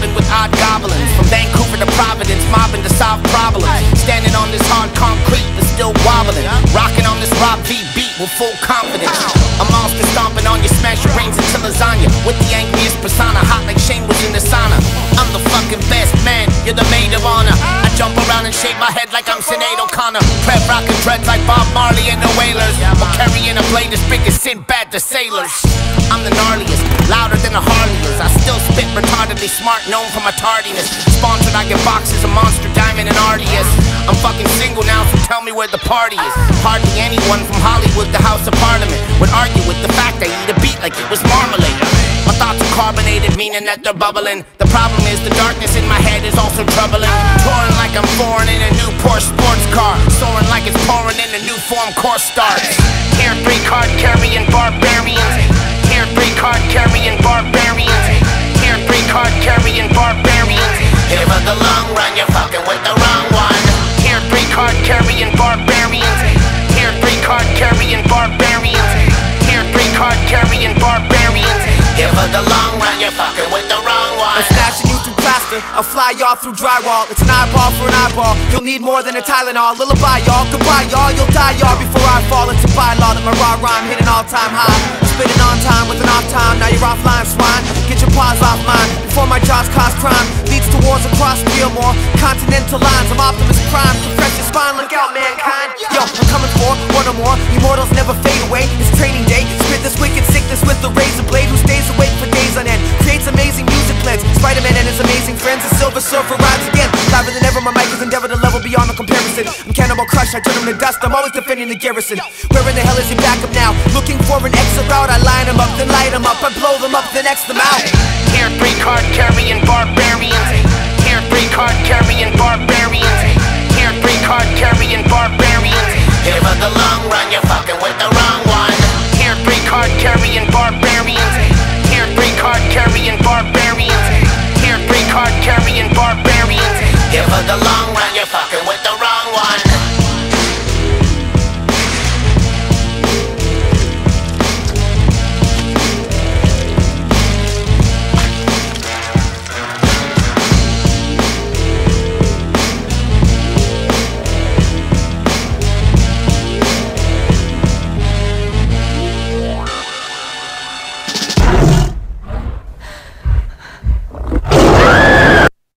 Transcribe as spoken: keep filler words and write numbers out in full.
mobbing with odd goblins. From Vancouver to Providence, mobbing to solve problems. Standing on this hard concrete that's still wobbling. Rocking on this Rob V beat with full confidence. A monster stomping on you, smash your brains into lasagna. With the angriest persona, hot like Shane was in the sauna. I'm the fucking best man, you're the maid of honor. I jump around and shake my head like I'm Sinead O'Connor. Prep rockin' dreads like Bob Marley and the Wailers. Or carrying a blade as big as Sinbad the Sailors. I'm the gnarliest, louder than a Harley is. I still spit retardedly smart, known for my tardiness. Sponsored, I get boxes of Monster, Diamond, and R D S. I'm fucking single now, so tell me where the party is. Hardly anyone from Hollywood to House of Parliament would argue with the fact I eat a beat like it was marmalade. My thoughts are carbonated, meaning that they're bubbling. The problem is the darkness in my head is also troubling. Touring like I'm foreign in a new Porsche sports car. Soaring like it's pouring in a new form course starts. Tier three card carrying barbarians. Tier three card carrying barbarians. Tier three card carrying barbarians. Here for the long run, you're fucking with the wrong one. Tier three card carrying barbarians. Tier three card carrying barbarians. Tier three card carrying barbarians. Here for the long run, you're fucking with the wrong one. I'm snatching you through plaster, I'll fly y'all through drywall. It's an eyeball for an eyeball, you'll need more than a Tylenol. Lullaby y'all, goodbye y'all, you'll die y'all before I fall. It's a bylaw that my raw rhyme hit an all-time high. Spitting on time with an off time, now you're offline, swine. Get your paws off mine, before my jaws cause crime. Leads to wars across Fillmore, continental lines. I'm Optimus Prime, compress your spine, look out mankind. Yo, I'm coming for one or more, immortals never fade away. It's training day, spit this wicked sickness with the razor blade. Who stays awake for days on end, creates amazing music blends. Spider-Man and his amazing friends, the Silver Surfer rides again. Liver than ever, my mic is endeavor to level beyond the comparison. I'm Cannibal Crush, I turn him to dust, I'm always defending the garrison. Where in the hell is your backup now? Looking for an exit route, I line them up, then light them up, I blow them up, then X them out. Tier three card carrying barbarians. Tier three card carrying barbarians. Tier three card carrying barbarians. Here for the long run, you're